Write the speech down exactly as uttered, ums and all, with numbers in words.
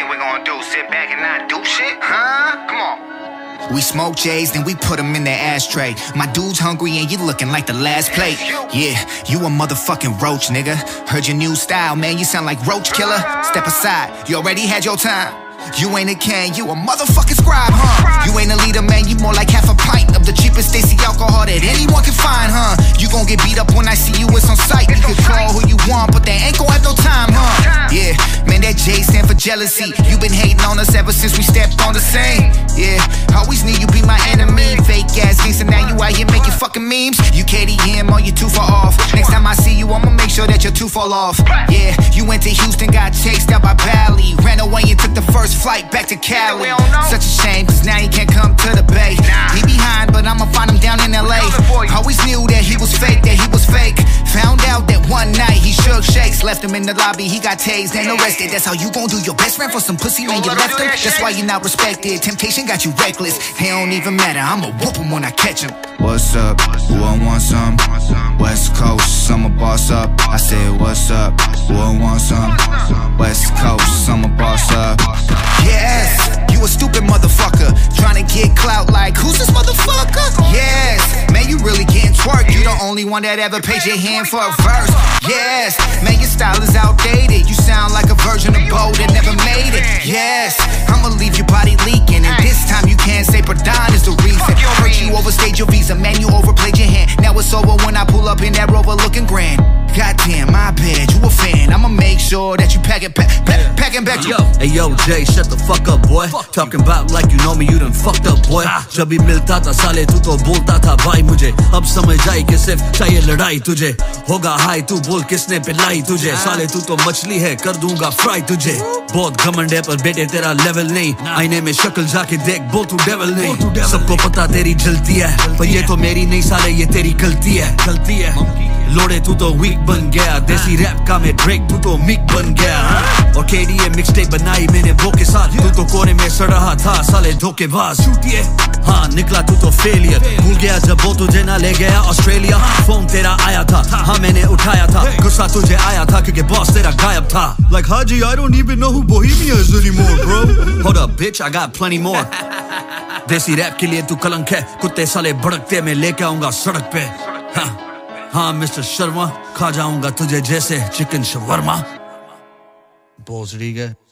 think we're gonna do? Sit back and not do shit? Huh? Come on. We smoke J's, then we put them in their ashtray. My dude's hungry and you looking like the last plate. Yeah, you a motherfucking roach, nigga. Heard your new style, man, you sound like Roach Killer. Step aside, you already had your time. You ain't a king, you a motherfucking scribe, huh? You ain't a leader, man, you more like half a pint of the cheapest Stacy alcohol that anyone can find, huh? You gon' get beat up when I see you, it's on sight. You can call who you want, but they ain't gon' have no time, huh? Yeah, man, that J stand for jealousy. You been hating on us ever since we stepped on the scene. Yeah, always knew you be my enemy. Fake ass gangsta, now you out here making fucking memes. You K D M on you too far off. Next time I see you, I'ma make sure that you're too fall off. Yeah, you went to Houston, got chased out by Bally. Ran away and took the first flight back to Cali. Such a shame, cause now he can't come to the Bay. He behind, but I'ma find him down in L A. Always knew that he was fake, that he was fake. Found out that one night he shook shakes. Left him in the lobby, he got tased and arrested. That's how you gon' do your best friend for some pussy, man, you left him. That's why you're not respected. Temptation got you reckless. It don't even matter, I'ma whoop him when I catch him. What's up? Who I want some? West Coast, I'm a boss up. I said what's up? Who I want some? West Coast, I'm a boss up. Yes, you a stupid motherfucker, trying to get clout like, who's this motherfucker? Yes, man, you really getting twerked. You the only one that ever paid your hand for a verse. Yes, man, your style is outdated. You sound like a version of Bo that never made it. Yes, I'ma leave your body leaking, and this time you can't say Pradon is the reason. Heard you overstayed your visa, man, you overplayed your hand. Now it's over when I pull up in that Rover looking grand. Goddamn, my bad, you a fan. I'ma make sure that you pack it, pack, pack, packing back. Yo, hey yo, Jay, shut the fuck up, boy. Talking about like you know me, you done fucked up, boy. जब भी मिलता था साले तू तो बोलता था भाई मुझे. अब समझ आई कि सिर्फ चाहिए लड़ाई तुझे. होगा हाई तू बोल किसने पिलाई तुझे. साले तू तो मछली है, कर दूंगा फ्राई तुझे. बहुत घमंड है पर बेटे तेरा लेवल नहीं. आईने में शक्ल जाके देख, बोल तू डेविल नहीं. सबको पता तेरी जलती है, पर ये तो मेरी नहीं साले, ये तेरी गलती है. गलती है लोड़े तू तो वीक बन गया. देसी रैप का मैं ड्रेक, तू तो मिक बन गया. और के डी ए मिक्सटेप बनाई मैंने वो के साथ. तू तो कोने में सड़ रहा था साले धोखेबाज. हाँ निकला तू तो फेलियर. भूल गया जब वो तुझे ना ले गया ऑस्ट्रेलिया. फोन तेरा आया था, हाँ मैंने उठाया था. गुस्सा तुझे आया था क्योंकि बॉस तेरा गायब था. Like Haji, I don't even know who Bohemia is anymore, bro. Hold up, bitch, I got plenty more. Desi rap के लिए तू कलंक है. कुत्ते साले भड़कते मैं लेके आऊंगा सड़क पे. हाँ हाँ मिस्टर शर्मा, खा जाऊंगा तुझे जैसे चिकन शवर्मा. बोझड़ी गए.